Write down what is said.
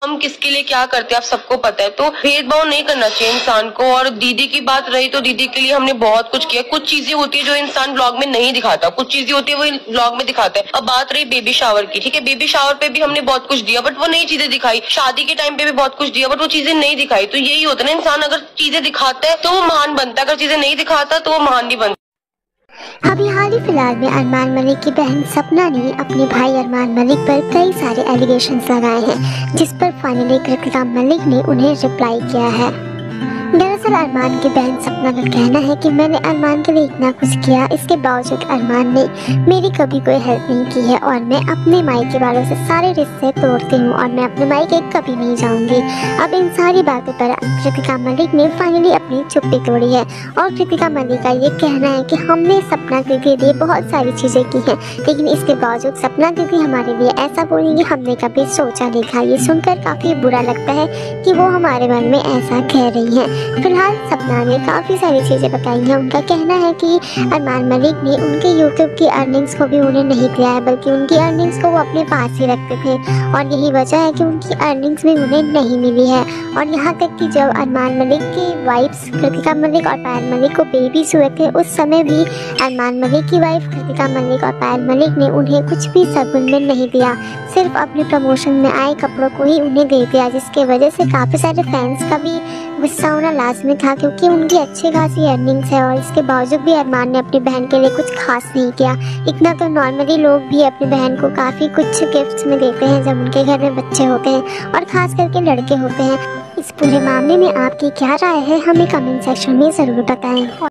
हम किसके लिए क्या करते हैं आप सबको पता है, तो भेदभाव नहीं करना चाहिए इंसान को। और दीदी की बात रही तो दीदी के लिए हमने बहुत कुछ किया। कुछ चीजें होती है जो इंसान ब्लॉग में नहीं दिखाता, कुछ चीजें होती है वो ब्लॉग में दिखाता है। अब बात रही बेबी शावर की, ठीक है, बेबी शावर पे भी हमने बहुत कुछ दिया बट वो नई चीजें दिखाई। शादी के टाइम पे भी बहुत कुछ दिया बट वो चीजें नहीं दिखाई। तो यही होता है ना, इंसान अगर चीजें दिखाता है तो वो महान बनता है, अगर चीजें नहीं दिखाता तो वो महान नहीं बनता। अभी हाल ही फिलहाल में अरमान मलिक की बहन सपना ने अपने भाई अरमान मलिक पर कई सारे एलिगेशंस लगाए हैं, जिस पर फाइनली कृतिका मलिक ने उन्हें रिप्लाई किया है। दरअसल अरमान की बहन सपना का कहना है कि मैंने अरमान के लिए इतना कुछ किया, इसके बावजूद अरमान ने मेरी कभी कोई हेल्प नहीं की है और मैं अपने मायके वालों से सारे रिश्ते तोड़ती हूँ और मैं अपने मायके कभी नहीं जाऊँगी। अब इन सारी बातों पर कृतिका मलिक ने फाइनली अपनी चुप्पी तोड़ी है और कृतिका मलिक का ये कहना है कि हमने सपना के लिए बहुत सारी चीज़ें की हैं, लेकिन इसके बावजूद सपना दीदी हमारे लिए ऐसा बोलेंगी हमने कभी सोचा नहीं था। ये सुनकर काफ़ी बुरा लगता है कि वो हमारे मन में ऐसा कह रही हैं। फिलहाल सपना ने काफ़ी सारी चीज़ें बताई हैं। उनका कहना है कि अरमान मलिक ने उनके यूट्यूब की अर्निंग्स को भी उन्हें नहीं दिया है, बल्कि उनकी अर्निंग्स को वो अपने पास ही रखते थे और यही वजह है कि उनकी अर्निंग्स भी उन्हें नहीं मिली है। और यहाँ तक कि जब अरमान मलिक की वाइफ्स कृतिका मलिक और पायल मलिक को बेबीज हुए थे, उस समय भी अरमान मलिक की वाइफ कृतिका मलिक और पायल मलिक ने उन्हें कुछ भी शगुन में नहीं दिया, सिर्फ अपने प्रमोशन में आए कपड़ों को ही उन्हें दे दिया, जिसके वजह से काफ़ी सारे फैंस का भी गुस्सा होना लाजमी था, क्योंकि उनकी अच्छी खासी अर्निंग्स है और इसके बावजूद भी अरमान ने अपनी बहन के लिए कुछ खास नहीं किया। इतना तो नॉर्मली लोग भी अपनी बहन को काफ़ी कुछ गिफ्ट्स में देते हैं जब उनके घर में बच्चे होते हैं और ख़ास करके लड़के होते हैं। इस पूरे मामले में आपकी क्या राय है, हमें कमेंट सेक्शन में ज़रूर बताएं।